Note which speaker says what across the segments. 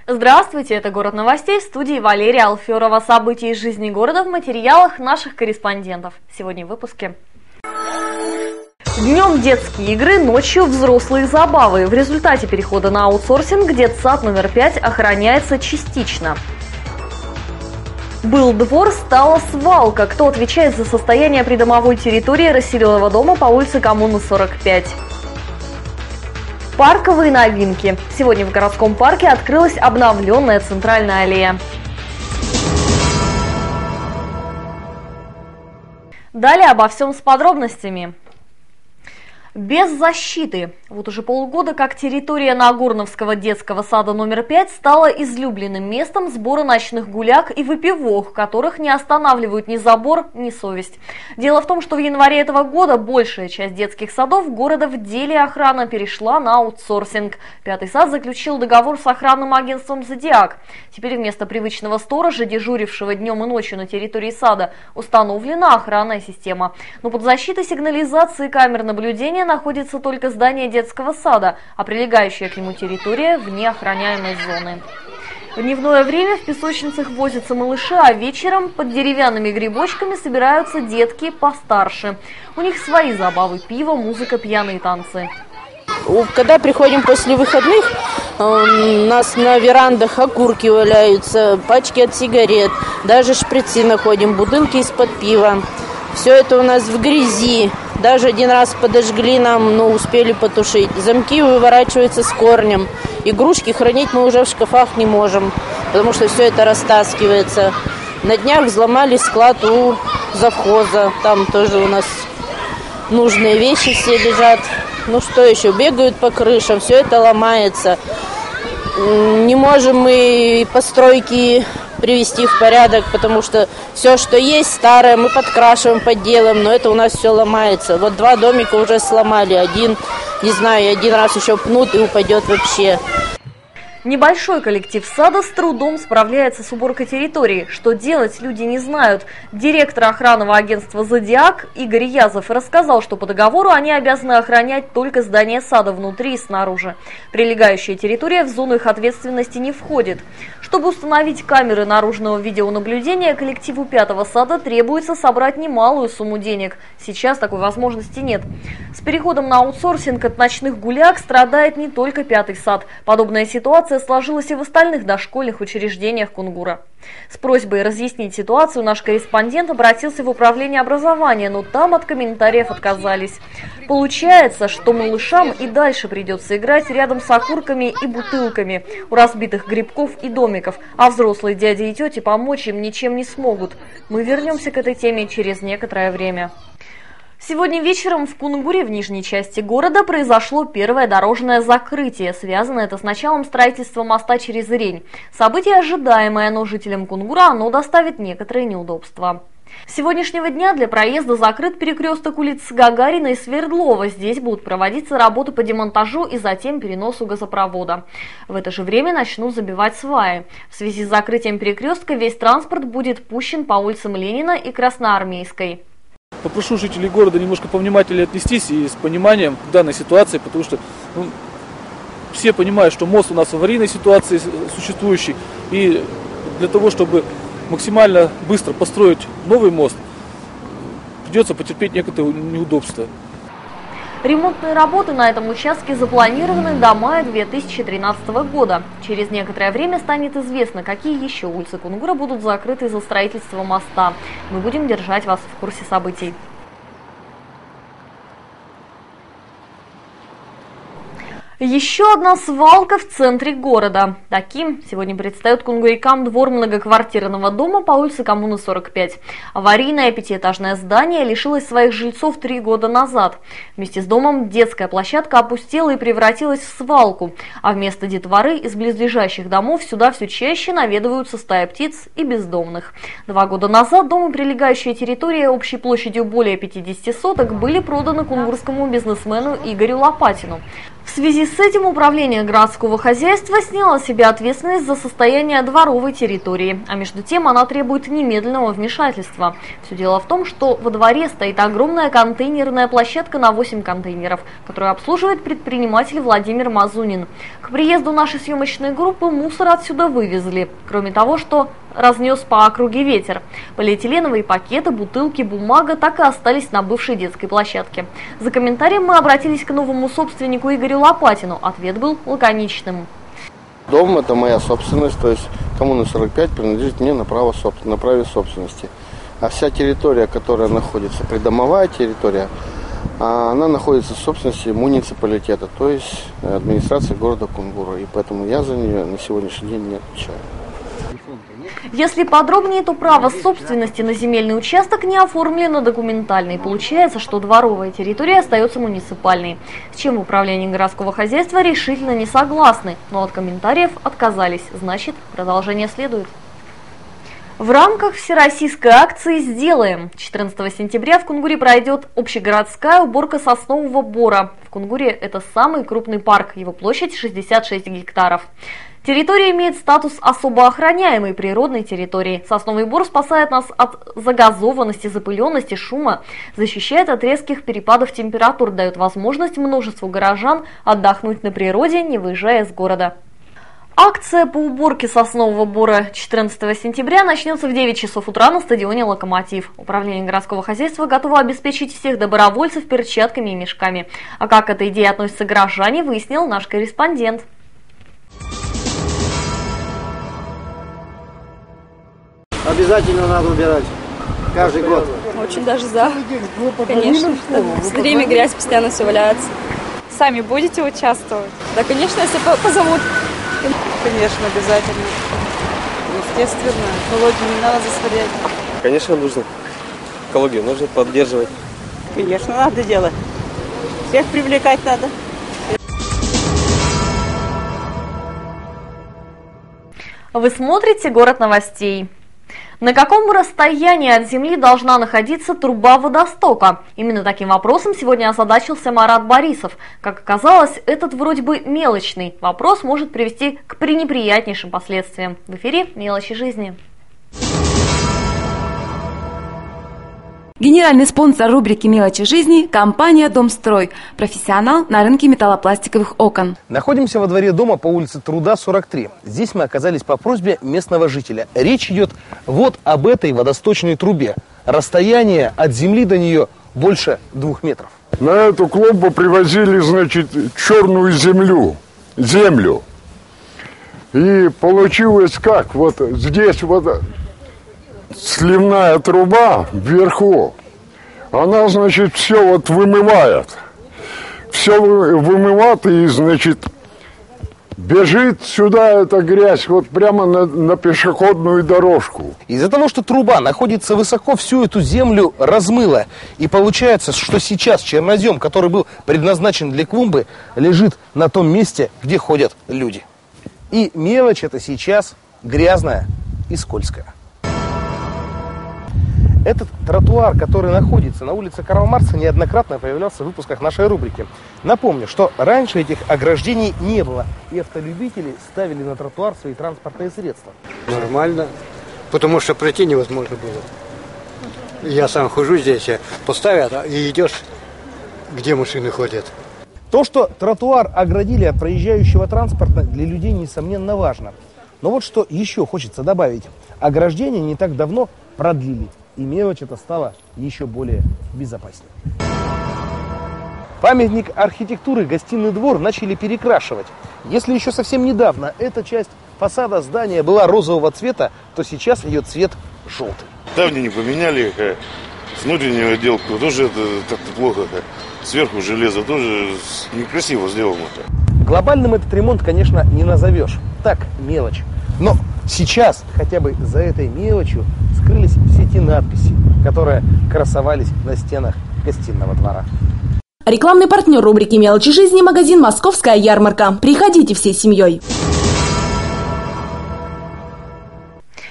Speaker 1: Здравствуйте, это «Город новостей», в студии Валерия Алферова. События из жизни города в материалах наших корреспондентов. Сегодня в выпуске. Днем детские игры, ночью взрослые забавы. В результате перехода на аутсорсинг детсад номер 5 охраняется частично. Был двор, стала свалка. Кто отвечает за состояние придомовой территории расселенного дома по улице Коммуны 45? Парковые новинки. Сегодня в городском парке открылась обновленная центральная аллея. Далее обо всем с подробностями. Без защиты. Вот уже полгода как территория Нагорновского детского сада номер 5 стала излюбленным местом сбора ночных гуляк и выпивок, которых не останавливают ни забор, ни совесть. Дело в том, что в январе этого года большая часть детских садов города в деле охраны перешла на аутсорсинг. Пятый сад заключил договор с охранным агентством «Зодиак». Теперь вместо привычного сторожа, дежурившего днем и ночью на территории сада, установлена охранная система. Но под защитой сигнализации камер наблюдения находится только здание детского сада, а прилегающая к нему территория вне охраняемой зоны. В дневное время в песочницах возятся малыши, а вечером под деревянными грибочками собираются детки постарше. У них свои забавы: пиво, музыка, пьяные танцы.
Speaker 2: Когда приходим после выходных, у нас на верандах окурки валяются, пачки от сигарет, даже шприцы находим, бутылки из-под пива. Все это у нас в грязи. Даже один раз подожгли нам, но успели потушить. Замки выворачиваются с корнем. Игрушки хранить мы уже в шкафах не можем, потому что все это растаскивается. На днях взломали склад у завхоза. Там тоже у нас нужные вещи все лежат. Ну что еще, бегают по крышам, все это ломается. Не можем мы постройки привести в порядок, потому что все, что есть старое, мы подкрашиваем, подделаем, но это у нас все ломается. Вот 2 домика уже сломали, один, не знаю, один раз еще пнут и упадет вообще.
Speaker 1: Небольшой коллектив сада с трудом справляется с уборкой территории. Что делать, люди не знают. Директор охранного агентства «Зодиак» Игорь Язов рассказал, что по договору они обязаны охранять только здание сада внутри и снаружи. Прилегающая территория в зону их ответственности не входит. Чтобы установить камеры наружного видеонаблюдения, коллективу 5-го сада требуется собрать немалую сумму денег. Сейчас такой возможности нет. С переходом на аутсорсинг от ночных гуляк страдает не только 5-й сад. Подобная ситуация сложилась и в остальных дошкольных учреждениях Кунгура. С просьбой разъяснить ситуацию наш корреспондент обратился в управление образования, но там от комментариев отказались. Получается, что малышам и дальше придется играть рядом с окурками и бутылками у разбитых грибков и домиков, а взрослые дяди и тети помочь им ничем не смогут. Мы вернемся к этой теме через некоторое время. Сегодня вечером в Кунгуре, в нижней части города, произошло первое дорожное закрытие. Связано это с началом строительства моста через Ирень. Событие ожидаемое, но жителям Кунгура оно доставит некоторые неудобства. С сегодняшнего дня для проезда закрыт перекресток улиц Гагарина и Свердлова. Здесь будут проводиться работы по демонтажу и затем переносу газопровода. В это же время начнут забивать сваи. В связи с закрытием перекрестка весь транспорт будет пущен по улицам Ленина и Красноармейской.
Speaker 3: Попрошу жителей города немножко повнимательнее отнестись и с пониманием к данной ситуации, потому что все понимают, что мост у нас в аварийной ситуации существующий, и для того, чтобы максимально быстро построить новый мост, придется потерпеть некоторые неудобства.
Speaker 1: Ремонтные работы на этом участке запланированы до мая 2013 года. Через некоторое время станет известно, какие еще улицы Кунгура будут закрыты из-за строительства моста. Мы будем держать вас в курсе событий. Еще одна свалка в центре города. Таким сегодня предстает кунгурикам двор многоквартирного дома по улице Коммуны 45. Аварийное 5-этажное здание лишилось своих жильцов 3 года назад. Вместе с домом детская площадка опустела и превратилась в свалку. А вместо детворы из близлежащих домов сюда все чаще наведываются стаи птиц и бездомных. 2 года назад дом и прилегающая территория общей площадью более 50 соток были проданы кунгурскому бизнесмену Игорю Лопатину. В связи с этим управление городского хозяйства сняло с себя ответственность за состояние дворовой территории, а между тем она требует немедленного вмешательства. Все дело в том, что во дворе стоит огромная контейнерная площадка на 8 контейнеров, которую обслуживает предприниматель Владимир Мазунин. К приезду нашей съемочной группы мусор отсюда вывезли, кроме того, что разнес по округе ветер. Полиэтиленовые пакеты, бутылки, бумага так и остались на бывшей детской площадке. За комментарием мы обратились к новому собственнику Игорю Лопатину. Ответ был лаконичным.
Speaker 4: Дом – это моя собственность, то есть коммуна 45 принадлежит мне на праве собственности. А вся территория, которая находится, придомовая территория, она находится в собственности муниципалитета, то есть администрации города Кунгура. И поэтому я за нее на сегодняшний день не отвечаю.
Speaker 1: Если подробнее, то право собственности на земельный участок не оформлено документально. И получается, что дворовая территория остается муниципальной. С чем в управлении городского хозяйства решительно не согласны, но от комментариев отказались. Значит, продолжение следует. В рамках всероссийской акции «Сделаем» 14 сентября в Кунгуре пройдет общегородская уборка соснового бора. В Кунгуре это самый крупный парк, его площадь 66 гектаров. Территория имеет статус особо охраняемой природной территории. Сосновый бор спасает нас от загазованности, запыленности, шума, защищает от резких перепадов температур, дает возможность множеству горожан отдохнуть на природе, не выезжая из города. Акция по уборке соснового бора 14 сентября начнется в 9 часов утра на стадионе «Локомотив». Управление городского хозяйства готово обеспечить всех добровольцев перчатками и мешками. А как к этой идее относятся горожане, выяснил наш корреспондент.
Speaker 5: Обязательно надо убирать. Каждый год.
Speaker 6: Очень даже за. Конечно. В время грязь постоянно все валяется.
Speaker 7: Сами будете участвовать?
Speaker 6: Да, конечно, если позовут.
Speaker 7: Конечно, обязательно. Естественно. Экологию не надо засорять.
Speaker 8: Конечно, нужно. Экологию нужно поддерживать.
Speaker 7: Конечно, надо делать. Всех привлекать надо.
Speaker 1: Вы смотрите «Город новостей». На каком расстоянии от земли должна находиться труба водостока? Именно таким вопросом сегодня озадачился Марат Борисов. Как оказалось, этот вроде бы мелочный вопрос может привести к пренеприятнейшим последствиям. В эфире «Мелочи жизни».
Speaker 9: Генеральный спонсор рубрики «Мелочи жизни» – компания «Домстрой», профессионал на рынке металлопластиковых окон.
Speaker 10: Находимся во дворе дома по улице Труда, 43. Здесь мы оказались по просьбе местного жителя. Речь идет вот об этой водосточной трубе. Расстояние от земли до нее больше 2 метров.
Speaker 11: На эту клумбу привозили, значит, черную землю. И получилось как? Вот здесь вот сливная труба вверху, она, значит, все вот вымывает. Все вымывает и, значит, бежит сюда эта грязь вот прямо на пешеходную дорожку.
Speaker 10: Из-за того, что труба находится высоко, всю эту землю размыло. И получается, что сейчас чернозем, который был предназначен для клумбы, лежит на том месте, где ходят люди. И мелочь эта сейчас грязная и скользкая. Этот тротуар, который находится на улице Карла Маркса, неоднократно появлялся в выпусках нашей рубрики. Напомню, что раньше этих ограждений не было, и автолюбители ставили на тротуар свои транспортные средства.
Speaker 5: Нормально, потому что пройти невозможно было. Я сам хожу здесь, поставят, и идешь, где машины ходят.
Speaker 10: То, что тротуар оградили от проезжающего транспорта, для людей, несомненно, важно. Но вот что еще хочется добавить. Ограждение не так давно продлили. И мелочь это стала еще более безопаснее. Памятник архитектуры «Гостиный двор» начали перекрашивать. Если еще совсем недавно эта часть фасада здания была розового цвета, то сейчас ее цвет желтый.
Speaker 12: Ставни не поменяли, с внутреннего отделки тоже это как-то плохо. Сверху железо тоже некрасиво сделано.
Speaker 10: Глобальным этот ремонт, конечно, не назовешь. Так, мелочь. Но сейчас хотя бы за этой мелочью скрылись все те надписи, которые красовались на стенах гостиного двора.
Speaker 13: Рекламный партнер рубрики «Мелочи жизни» – магазин «Московская ярмарка». Приходите всей семьей.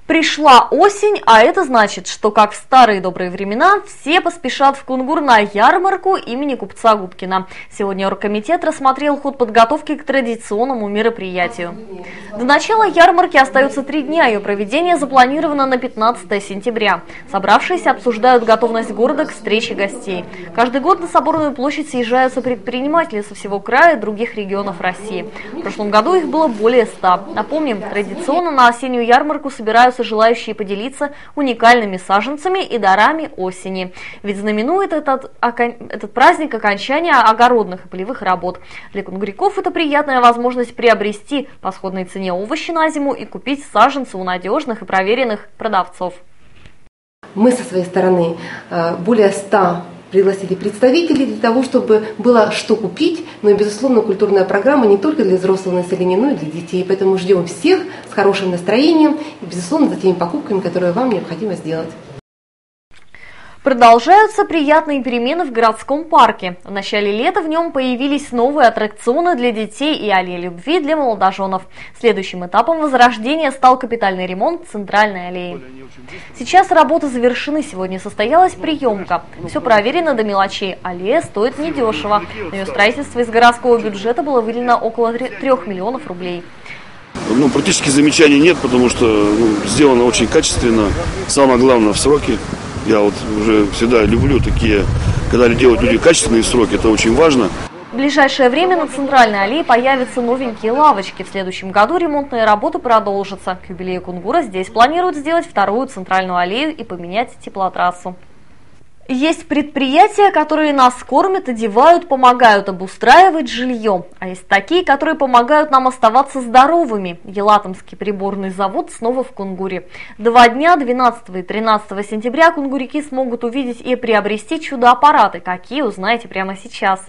Speaker 1: Пришла осень, а это значит, что, как в старые добрые времена, все поспешат в Кунгур на ярмарку имени купца Губкина. Сегодня оргкомитет рассмотрел ход подготовки к традиционному мероприятию. До начала ярмарки остается 3 дня, ее проведение запланировано на 15 сентября. Собравшиеся обсуждают готовность города к встрече гостей. Каждый год на Соборную площадь съезжаются предприниматели со всего края и других регионов России. В прошлом году их было более 100. Напомним, традиционно на осеннюю ярмарку собираются желающие поделиться уникальными саженцами и дарами осени. Ведь знаменует этот праздник окончания огородных и полевых работ. Для кунгуряков это приятная возможность приобрести по сходной цене овощи на зиму и купить саженцы у надежных и проверенных продавцов.
Speaker 14: Мы со своей стороны более 100 пригласили представителей для того, чтобы было что купить, но и, безусловно, культурная программа не только для взрослого населения, но и для детей. Поэтому ждем всех с хорошим настроением и, безусловно, за теми покупками, которые вам необходимо сделать.
Speaker 1: Продолжаются приятные перемены в городском парке. В начале лета в нем появились новые аттракционы для детей и аллея любви для молодоженов. Следующим этапом возрождения стал капитальный ремонт центральной аллеи. Сейчас работы завершены, сегодня состоялась приемка. Все проверено до мелочей. Аллея стоит недешево. На ее строительство из городского бюджета было выделено около 3 миллионов рублей.
Speaker 15: Практически замечаний нет, потому что сделано очень качественно. Самое главное в сроки. Я уже всегда люблю такие, когда делают люди качественные сроки, это очень важно.
Speaker 1: В ближайшее время на центральной аллее появятся новенькие лавочки. В следующем году ремонтные работы продолжатся. К юбилею Кунгура здесь планируют сделать вторую центральную аллею и поменять теплотрассу. Есть предприятия, которые нас кормят, одевают, помогают обустраивать жилье. А есть такие, которые помогают нам оставаться здоровыми. Елатомский приборный завод снова в Кунгуре. 2 дня, 12 и 13 сентября, кунгуряки смогут увидеть и приобрести чудо-аппараты. Какие, узнаете прямо сейчас.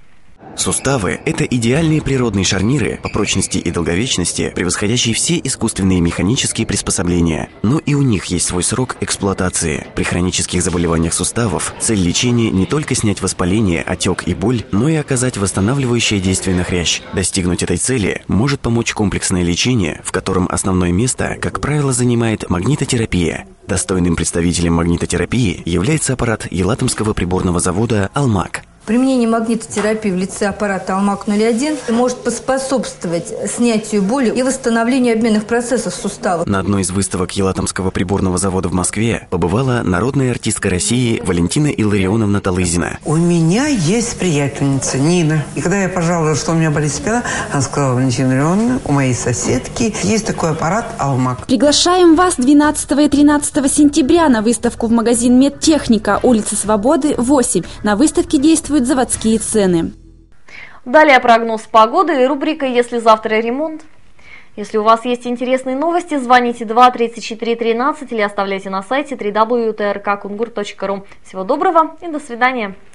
Speaker 16: Суставы – это идеальные природные шарниры по прочности и долговечности, превосходящие все искусственные механические приспособления. Но и у них есть свой срок эксплуатации. При хронических заболеваниях суставов цель лечения не только снять воспаление, отек и боль, но и оказать восстанавливающее действие на хрящ. Достигнуть этой цели может помочь комплексное лечение, в котором основное место, как правило, занимает магнитотерапия. Достойным представителем магнитотерапии является аппарат Елатомского приборного завода «Алмак».
Speaker 17: Применение магнитотерапии в лице аппарата «Алмак-01» может поспособствовать снятию боли и восстановлению обменных процессов в суставах.
Speaker 16: На одной из выставок Елатомского приборного завода в Москве побывала народная артистка России Валентина Илларионовна Талызина.
Speaker 18: У меня есть приятельница Нина. И когда я пожаловалась, что у меня болит спина, она сказала: Валентина Илларионовна, у моей соседки есть такой аппарат «Алмак».
Speaker 13: Приглашаем вас 12 и 13 сентября на выставку в магазин «Медтехника», улица Свободы, 8. На выставке действуют заводские цены.
Speaker 1: Далее прогноз погоды и рубрика «Если завтра ремонт». Если у вас есть интересные новости, звоните 2 34 13 или оставляйте на сайте www.trkkungur.ru. Всего доброго и до свидания.